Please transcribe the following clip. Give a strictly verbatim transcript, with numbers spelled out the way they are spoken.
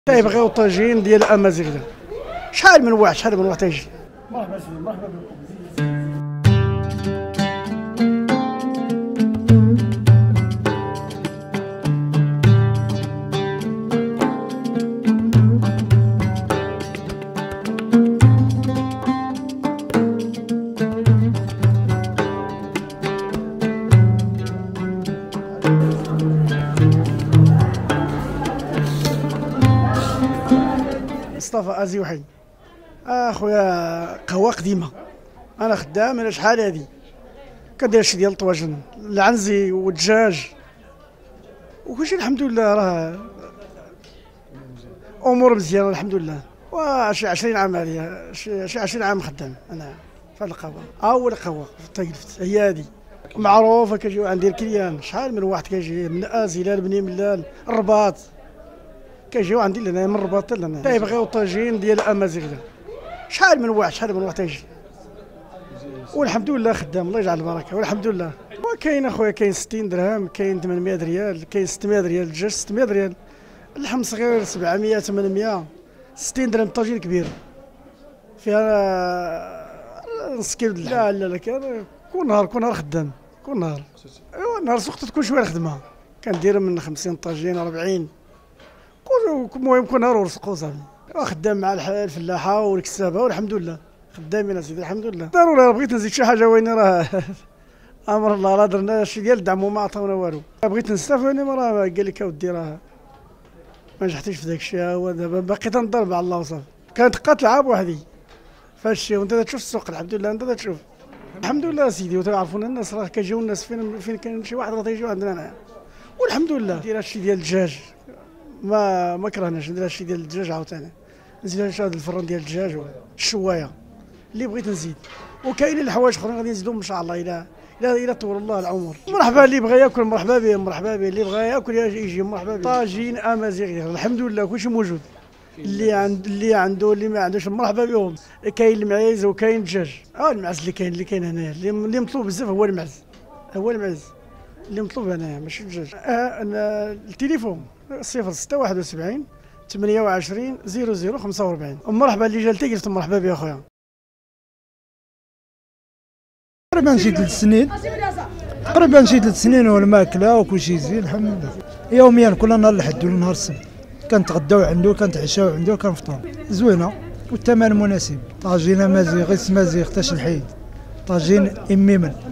تيبغيو الطاجين ديال الامازيغ. شحال من واحد شحال من واحد تيجي. مرحبا سيدي، مرحبا بكم. مصطفى ازي وحي. اخويا قهوه قديمه، انا خدام انا شحال هادي كندير شي ديال الطواجن العنزي والدجاج وكلشي الحمد لله، راه امور مزيانه الحمد لله. وشي عشرين عام هادي، شي عشرين عام خدام انا في هاد القهوه. اول قهوه في تايلفت هي هادي معروفه، كيجيو عندي الكليان شحال من واحد كيجي من ازيلال بني ملال الرباط، كيجيو عندي لهنا من الرباط لهنا تيبغيو الطاجين ديال الامازيغ. شحال من واحد شحال من واحد تيجي، والحمد لله خدام الله يجعل البركه والحمد لله. وكاين اخويا كاين ستين درهم، كاين ثمانمائة ريال، كاين ستمائة ريال الدجاج، ستمائة ريال اللحم صغير سبعمائة ثمانمائة. ستين درهم طاجين كبير فيها نص كيلو. لا لا لا كان كل نهار كل نهار خدام كل نهار. ايوا نهار سوقت تكون شويه الخدمه كندير من خمسين طاجين أربعين المهم كل نهار ورزقو صافي. خدام مع الفلاحه والكسابه والحمد لله خدامين اسيدي الحمد لله. ضروري بغيت نزيد شي حاجه وين راه امر الله، راه درنا شي ديال الدعم وما عطاونا والو. بغيت نستافد راه قال لك اودي راه ما نجحتيش في داك الشيء. هو دابا باقي تنضرب على الله وصافي. كانت قات لعاب وحدي فهادشي وانت تشوف السوق الحمد لله. انت تشوف الحمد لله سيدي وتعرفونا الناس، راه كيجيو الناس فين فين كاين شي واحد راه تيجيو عندنا هنايا والحمد لله. ندير هادشي ديال الدجاج ما ما كرهناش، ندير هادشي ديال الدجاج عاوتاني نزيد هذا الفرن ديال الدجاج والشوايه اللي بغيت نزيد. وكاينين الحوايج اخرين غادي نزيدهم ان شاء الله الى الى الى طول الله العمر. مرحبا اللي بغى ياكل مرحبا به مرحبا به، اللي بغى ياكل يجي مرحبا به. طاجين امازيغ الحمد لله كلشي موجود، اللي عند اللي عنده اللي ما عندوش مرحبا بهم. كاين المعيز وكاين الدجاج. اه المعز اللي كاين اللي كاين هنايا اللي مطلوب بزاف هو المعز، هو المعز اللي مطلوب هنايا ماشي الدجاج. اه التليفون صفر ستة واحد وسبعين ثمانية وعشرين صفر صفر خمسة وأربعين. مرحبا اللي جا لتي قلت مرحبا بك اخويا. تقريبا شي ثلاث سنين تقريبا شي ثلاث سنين والماكله وكلشي زين الحمد لله. يوميا كل نهار الحد ولا نهار السبت كنتغداو عنده كنتعشاو عنده كنفطروا. زوينه والثمن مناسب. طاجين امازيغ اسمازيغ تاش الحيد، طاجين اميمن.